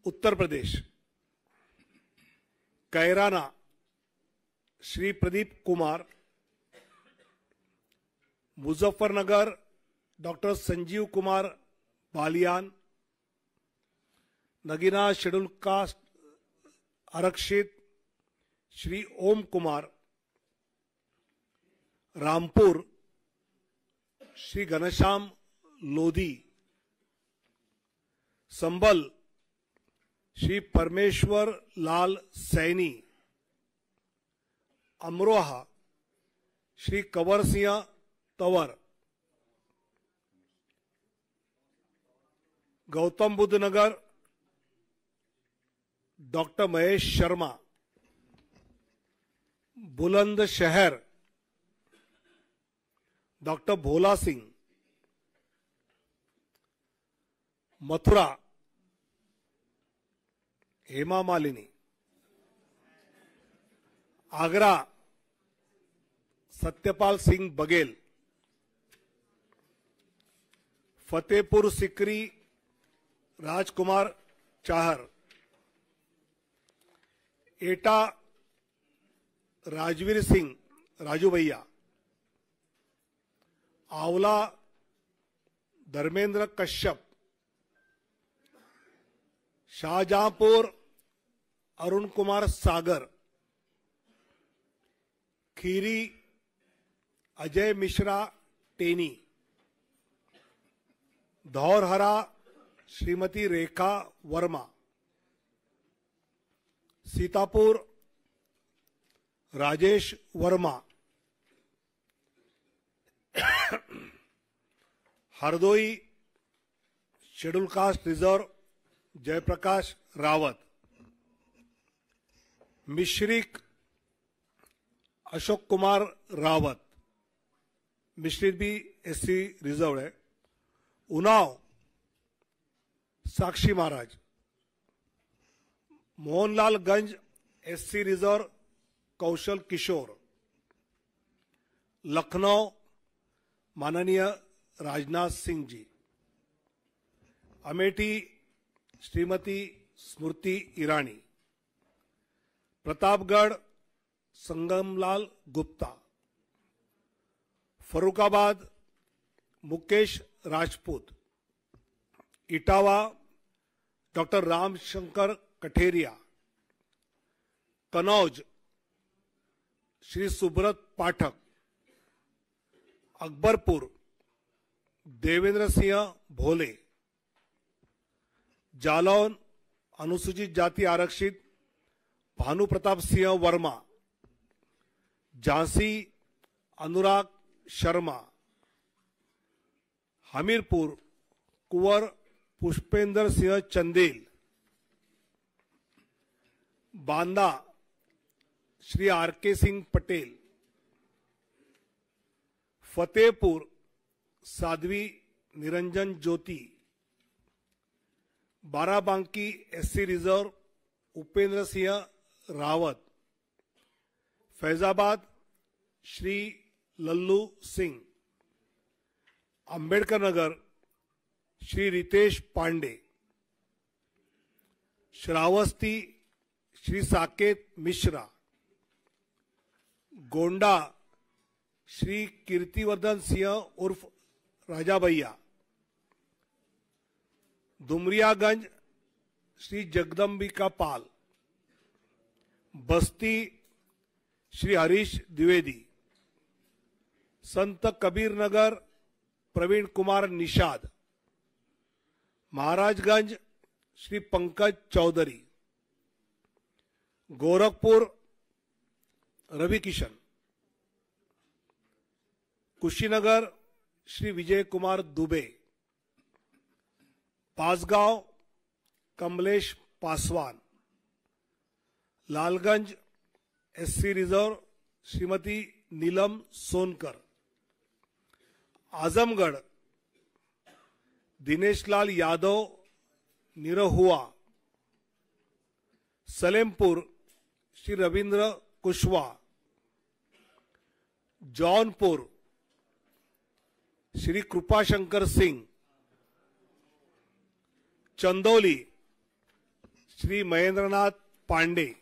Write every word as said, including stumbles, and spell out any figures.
उत्तर Pradesh. Kairana Shri Pradeep Kumar. Muzaffarnagar doctor Sanjeev Kumar Balyan. Nagina schedule caste आरक्षित श्री ओम Kumar. Rampur Shri Ghanshyam Lodhi. Sambhal Shri Parmeshwar Lal Saini. Amroha Shri Kanwar Singh Tanwar. Gautam Buddh Nagar doctor Mahesh Sharma. Bulandshahr doctor Bhola Singh. Mathura Hema Malini. Agra Satyapal Singh Baghel. Fatehpur Sikri Rajkumar Chahar. Etah Rajveer Singh Raju Bhaiya. Aonla Dharmendra Kashyap. Shahjahanpur Arun Kumar Sagar. Kheri Ajay Mishra Teni. Dhaurahra Shrimati Rekha Verma. Sitapur Rajesh Verma. Hardoi schedule caste reserve Jaiprakash Rawat. Misrikh Ashok Kumar Rawat. Mishrit भी SC reserve है। Unnao Sakshi Maharaj. Mohanlalganj SC reserve Kaushal Kishore. Lucknow माननीय राजनाथ सिंह जी। अमेठी श्रीमती स्मृति ईरानी। प्रतापगढ़ संगमलाल गुप्ता। फरुखाबाद मुकेश राजपूत। इटावा डॉक्टर रामशंकर कठेरिया। कनौज श्री सुब्रत पाठक। अकबरपुर देवेंद्र सिंह भोले। जालौन अनुसूचित जाति आरक्षित Bhanu Pratap Singh Verma. Jhansi Anurag Sharma. Hamirpur Kunwar Pushpendra Singh Chandel. Banda Shri R K Singh Patel. Fatehpur Sadhvi Niranjan Jyoti. Barabanki SC reserve Upendra Singh Rawat. Faizabad Shri Lallu Singh. Ambedkar Nagar Shri Ritesh Pandey. Shravasti Shri Saket Mishra. Gonda Shri Kirtivardhan Singh उर्फ राजा भैया। दुमरियागंज श्री जगदम्बिका पाल। बस्ती श्री हरीश द्विवेदी। संत कबीर नगर प्रवीण कुमार निषाद। महाराजगंज श्री पंकज चौधरी। गोरखपुर रवि किशन। कुशीनगर श्री विजय कुमार दुबे। पासगांव कमलेश पासवान। Lalganj SC reserve Shrimati Neelam Sonkar. आजमगढ़ दिनेशलाल यादव निरहुआ। सलेमपुर श्री रविंद्र कुशवाहा। जौनपुर श्री कृपाशंकर सिंह। चंदौली श्री महेंद्रनाथ पांडे।